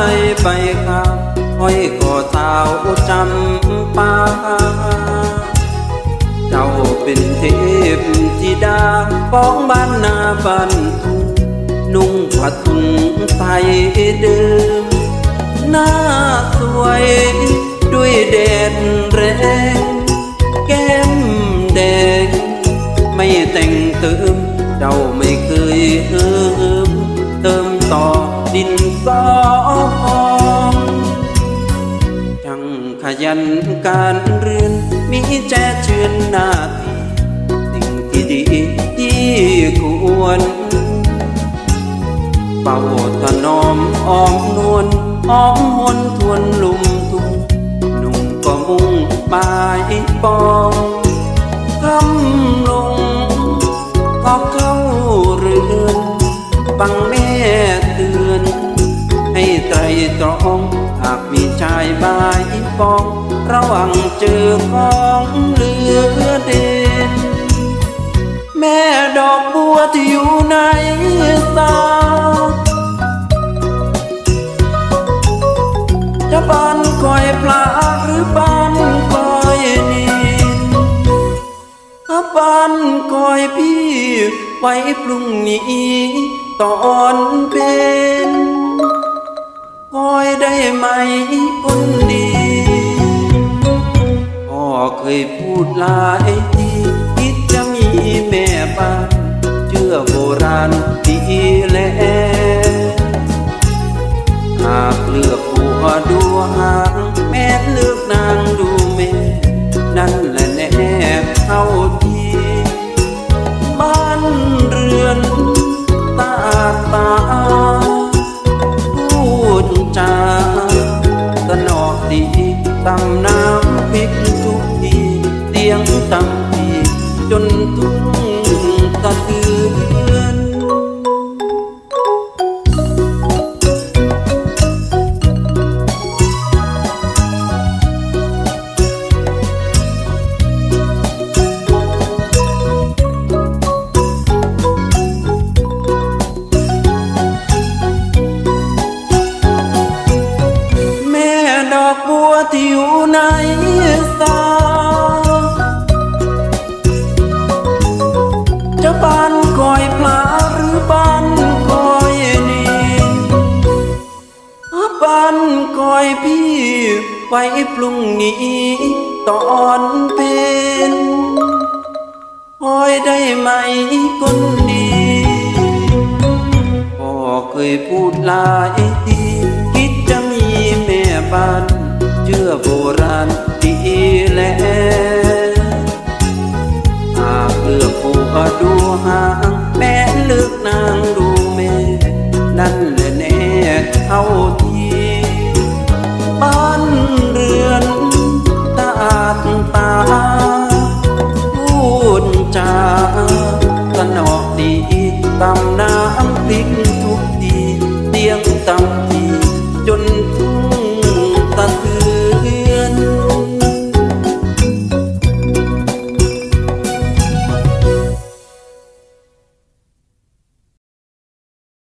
ไปครับห้อยคอสาวจำปาเจ้าเป็นเทพธิดาของบ้านนาบ้านทุ่งนุ่งผ้าถุงไทยเดิมหน้าสวยด้วยแดดแรงแก้มแดงไม่แต่งเติมเจ้าไม่เคยเติมต่อดินสอช่างขยันการเรียนมีแจเชือนหน้าที่สิ่งที่ดีที่ควรเป่าถนอมอ้อมนวลอ้อมหวนทวนลุมทุ่งนุ่งก็มุ่งปลายปองคำลงก็เข้าเรือนฟังแม่เตือนให้ไตรตรองหากมีชายบายปองระวังเจอของเหลือเด่นแม่ดอกบัวที่อยู่ในสาจะบานคอยพลาหรือบานคอยนินถ้าบานคอยพี่ไว้พรุ่งนี้ตอนเป็นคอยได้ไหมคนดีพ่อเคยพูดหลายทีคิดจะมีแม่บ้านเชื่อโบราณดีแล้วหากเลือกผัวดูหางแม่เลือกนางดูแม่นั่นแหละแน่เข้าทีบ้านเรือนตาพูดจาตนอกดีตำน้ำพริกทุกทีเตียงตำทีจนทุ่งตะเตือนบัวที่อยู่ในสาจะบานคอยพลาหรือบานคอยนินบานคอยพี่ไว้พรุ่งนี้ตอนเป็นคอยได้ไหมคนดีพ่อเคยพูดหลายทีคิดจะมีแม่บ้านเชื่อโบราณดีแล้วหากเลือกผัวดูหางแม่เลือกนางดูแม่นั่นแหละแน่เข้าทีบ้านเรือนตาพูดจาสนอกดีตำน้ำพริกทุกทีเตียงตำที